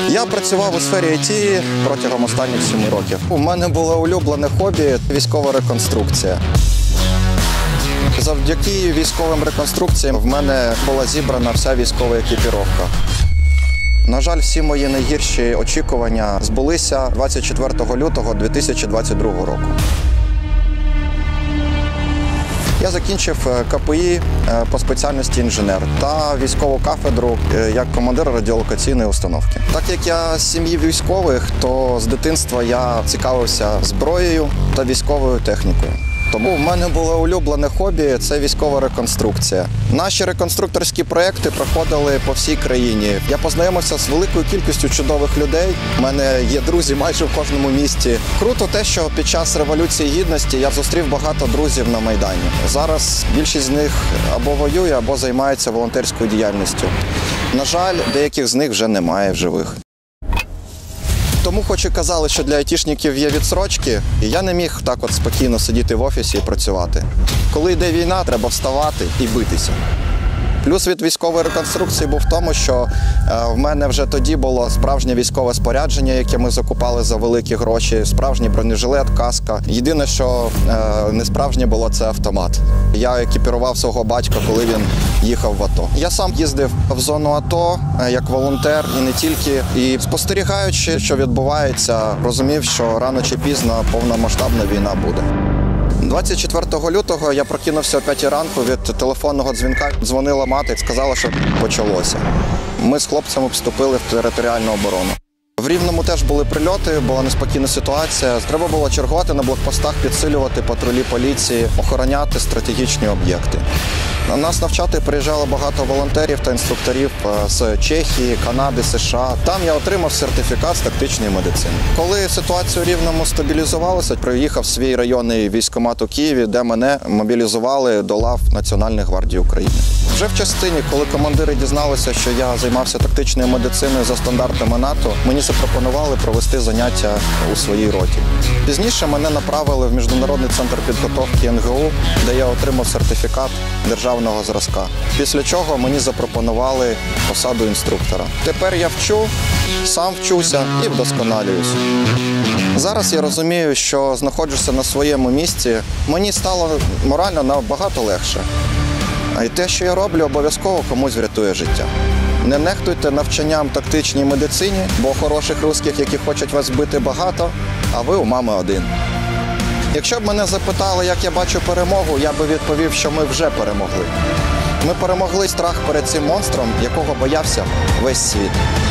Я працював у сфері IT протягом останніх 7 років. У мене було улюблене хобі – військова реконструкція. Завдяки військовим реконструкціям в мене була зібрана вся військова екіпіровка. На жаль, всі мої найгірші очікування збулися 24 лютого 2022 року. Я закінчив КПІ по спеціальності інженер та військову кафедру як командир радіолокаційної установки. Так як я з сім'ї військових, то з дитинства я цікавився зброєю та військовою технікою. Тому в мене було улюблене хобі – це військова реконструкція. Наші реконструкторські проекти проходили по всій країні. Я познайомився з великою кількістю чудових людей. У мене є друзі майже в кожному місті. Круто те, що під час Революції Гідності я зустрів багато друзів на Майдані. Зараз більшість з них або воює, або займається волонтерською діяльністю. На жаль, деяких з них вже немає в живих. Тому хоч і казали, що для айтішників є відсрочки, і я не міг так от спокійно сидіти в офісі і працювати. Коли йде війна, треба вставати і битися. Плюс від військової реконструкції був в тому, що в мене вже тоді було справжнє військове спорядження, яке ми закупали за великі гроші, справжній бронежилет, каска. Єдине, що не справжнє було, це автомат. Я екіпірував свого батька, коли він їхав в АТО. Я сам їздив в зону АТО як волонтер і не тільки. І спостерігаючи, що відбувається, розумів, що рано чи пізно повномасштабна війна буде. 24 лютого я прокинувся о 5 ранку від телефонного дзвінка. Дзвонила мати, сказала, що почалося. Ми з хлопцями вступили в територіальну оборону. В Рівному теж були прильоти, була неспокійна ситуація. Треба було чергувати на блокпостах, підсилювати патрулі поліції, охороняти стратегічні об'єкти. Нас навчати приїжджало багато волонтерів та інструкторів з Чехії, Канади, США. Там я отримав сертифікат з тактичної медицини. Коли ситуація у Рівному стабілізувалася, приїхав в свій районний військкомат у Києві, де мене мобілізували до лав Національної гвардії України. Вже в частині, коли командири дізналися, що я займався тактичною медициною за стандартами НАТО, мені запропонували провести заняття у своїй роті. Пізніше мене направили в Міжнародний центр підготовки НГУ, де я отримав сертифікат державного зразка. Після чого мені запропонували посаду інструктора. Тепер я вчу, сам вчуся і вдосконалююсь. Зараз я розумію, що знаходжуся на своєму місці. Мені стало морально набагато легше. І те, що я роблю, обов'язково комусь врятує життя. Не нехтуйте навчанням тактичній медицині, бо хороших русських, які хочуть вас вбити, багато, а ви у мами один. Якщо б мене запитали, як я бачу перемогу, я би відповів, що ми вже перемогли. Ми перемогли страх перед цим монстром, якого боявся весь світ.